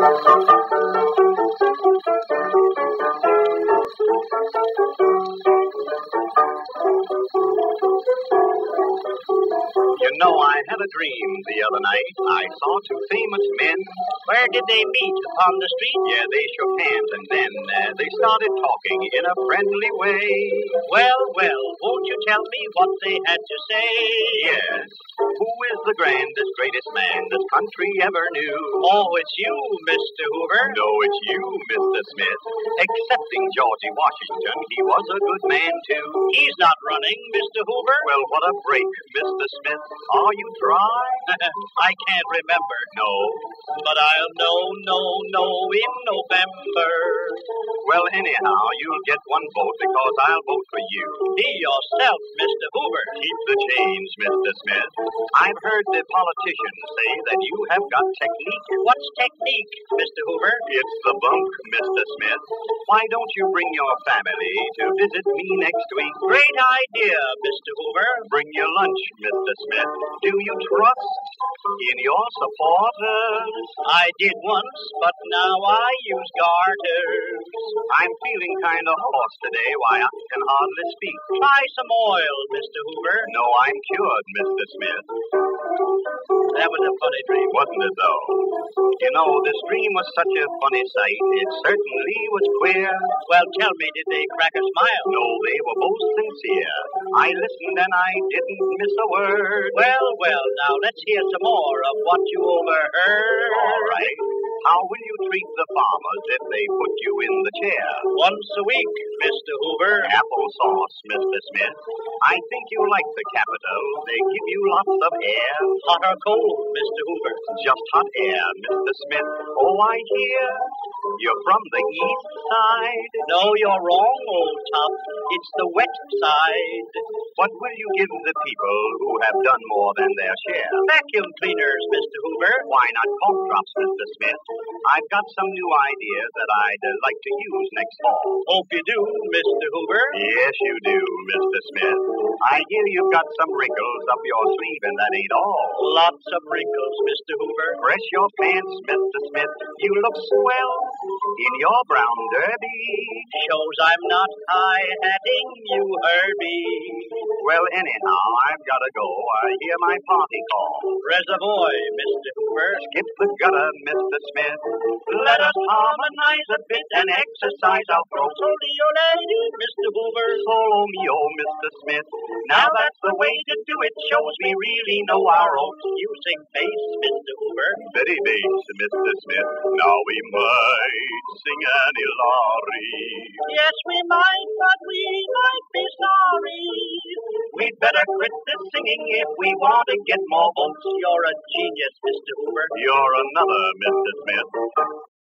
You know, I had a dream the other night. I saw two famous men. Where did they meet? Upon the street? Yeah, they shook hands, and then they started talking in a friendly way. Well, won't you tell me what they had to say? Yes. Who is the grandest, greatest man this country ever knew? Oh, it's you, Mr. Hoover. No, it's you, Mr. Smith. Excepting Georgie Washington, he was a good man, too. He's not running, Mr. Hoover. Well, what a break, Mr. Smith. Are you dry? I can't remember. No. But I'll know in November. Well, anyhow, you'll get one vote because I'll vote for you. Be yourself, Mr. Hoover. Keep the change, Mr. Smith. I've heard the politicians say that you have got technique. What's technique, Mr. Hoover? It's the bunk, Mr. Smith. Why don't you bring your family to visit me next week? Great idea, Mr. Hoover. Bring your lunch, Mr. Smith. Do you trust in your supporters? I did once, but now I use garters. I'm feeling kind of hoarse today. Why, I can hardly speak. Try some oil, Mr. Hoover. No, I'm cured, Mr. Smith. That was a funny dream. Wasn't it, though? You know, this dream was such a funny sight. It certainly was queer. Well, tell me, did they crack a smile? No, they were both sincere. I listened and I didn't miss a word. Well, now let's hear some more of what you overheard. All right. How will you treat the farmers if they put you in the chair? Once a week, Mr. Hoover. Applesauce, Mr. Smith. I think you like the Capitol. They give you lots of air. Hot or cold, Mr. Hoover? Just hot air, Mr. Smith. Oh, I hear you're from the east side. No, you're wrong, old top. It's the wet side. What will you give the people who have done more than their share? Vacuum cleaners, Mr. Hoover. Why not cough drops, Mr. Smith? I've got some new ideas that I'd like to use next fall. Hope you do, Mr. Hoover. Yes, you do, Mr. Smith. I hear you've got some wrinkles up your sleeve, and that ain't all. Lots of wrinkles, Mr. Hoover. Press your pants, Mr. Smith. You look swell in your brown derby. Shows I'm not high-hatting you, Herbie. Well, anyhow, I've got to go. I hear my party call. Reservoir, Mr. Hoover. Skip the gutter, Mr. Smith. Let us harmonize a bit and exercise our throats. Solo-lady, Mr. Hoover. Solo mio, Mr. Smith. Now that's the way to do it. Shows we really know our oats. You sing bass, Mr. Hoover. Very bass, Mr. Smith. Now we might sing Annie Laurie. Yes, we might, but we might be sorry. We'd better quit this singing if we want to get more votes. You're a genius, Mr. Hoover. You're another, Mr. Smith.